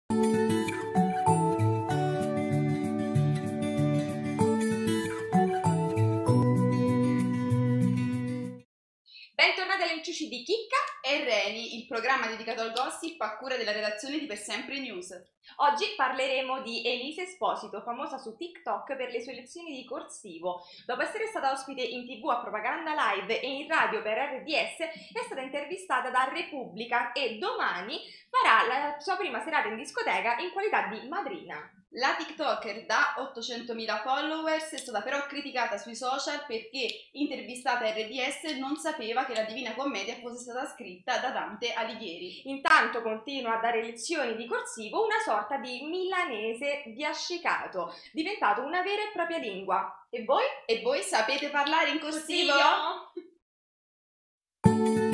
Bentornati alle inciuci di Chicca e Reni, il programma dedicato al gossip a cura della redazione di Per Sempre News. Oggi parleremo di Elise Esposito, famosa su TikTok per le sue lezioni di corsivo. Dopo essere stata ospite in TV a Propaganda Live e in radio per RDS, è stata intervistata da Repubblica e domani farà la sua prima serata in discoteca in qualità di madrina. La TikToker da 800.000 followers è stata però criticata sui social perché, intervistata a RDS, non sapeva che la Divina Commedia fosse stata scritta da Dante Alighieri. Intanto continua a dare lezioni di corsivo, una sorta di milanese diascicato, diventato una vera e propria lingua. E voi? E voi sapete parlare in corsivo? Corsivo?